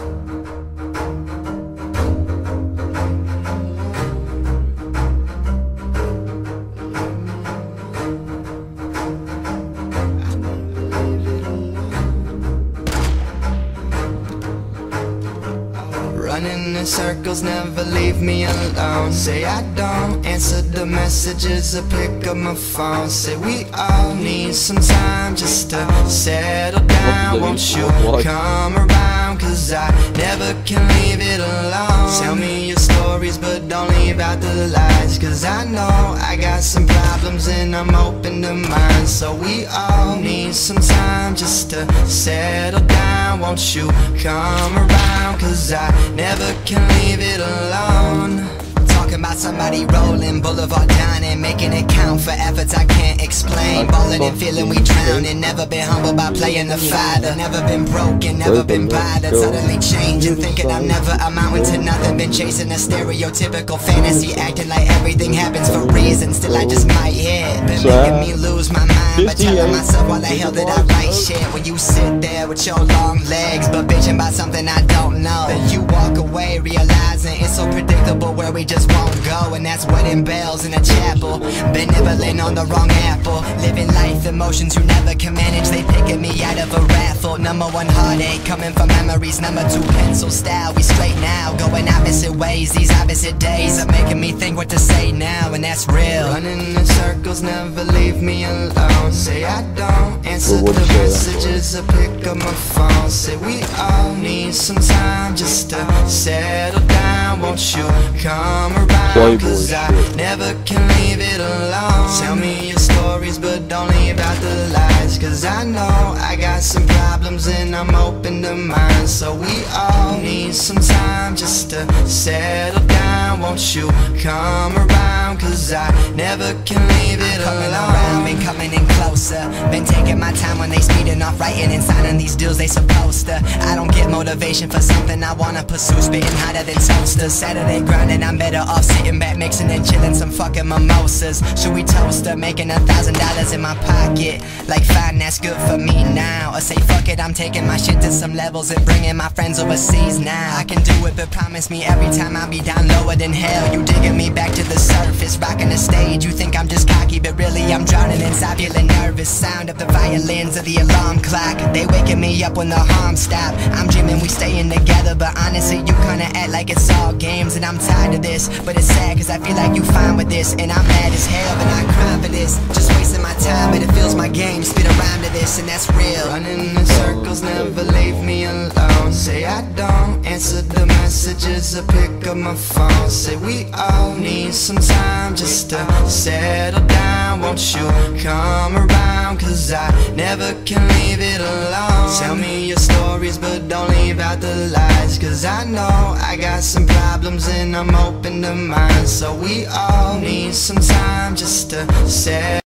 Running in circles, never leave me alone. Say I don't answer the messages or pick up my phone. Say we all need some time just to settle down. Won't you come around, cause I never can leave it alone. Tell me your stories but don't leave out the lies, cause I know I got some problems and I'm open to mine. So we all need some time just to settle down. Won't you come around, cause I never can leave it alone. Talking about somebody rolling, boulevard dining, making it count for efforts I can't explain. Ballin' and feeling we drowning, never been humble by playing the fighter. Never been broken, never been bothered, suddenly changing, thinking I'm never amounting to nothing. Been chasing a stereotypical fantasy, acting like everything happens for reasons, still I just might hit. Been making me lose my mind, but telling myself why the hell did I write shit. When you sit there with your long legs, but bitching about something I don't know, then you walk away realizing it's so predictable where we just won't go. And that's wedding bells in a chapel, benevolent on the wrong apple. Living life, emotions you never can manage, they picking me out of a raffle. Number one heartache coming from memories, number two pencil style. We straight now, going opposite ways. These opposite days are making me think what to say now, and that's real. Running in circles, never leave me alone. Say I don't answer the messages or pick up my phone. Say we all need some time just to settle down. Won't you come around, cause I never can leave it alone. Tell me your stories but don't leave out the lies, cause I know I got some problems and I'm open to mine. So we all need some time just to settle down. Won't you come around, cause I never can leave it alone. Been coming in closer, been taking my time when they speeding off, writing and signing these deals they supposed to. I don't get motivation for something I wanna pursue, spitting hotter than toasters. Saturday grinding, I'm better off sitting back, mixing and chilling some fucking mimosas. Should we toast her, making $1,000 in my pocket? Like fine, that's good for me now. Or say fuck it, I'm taking my shit to some levels and bringing my friends overseas now. I can do it, but promise me every time I'll be down lower than hell. You digging me back to the surface, rocking the stage. You think I'm just cocky, but really I'm drowning inside, feeling nervous. Sound of the violins of the alarm clock, they waking me up when the harm stop. I'm dreaming we staying together, but honestly you kinda act like it's all games. And I'm tired of this, but it's sad cause I feel like you fine with this. And I'm mad as hell, but I cry for this. Just wasting my time, but it feels my game. Spit a rhyme to this, and that's real. Running in circles, never leave me alone. Say I don't answer the messages or pick up my phone. Say we all need some time just to settle down. Won't you come around, cause I never can leave it alone. Tell me your stories but don't leave out the lies, cause I know I got some problems and I'm open to mine. So we all need some time just to settle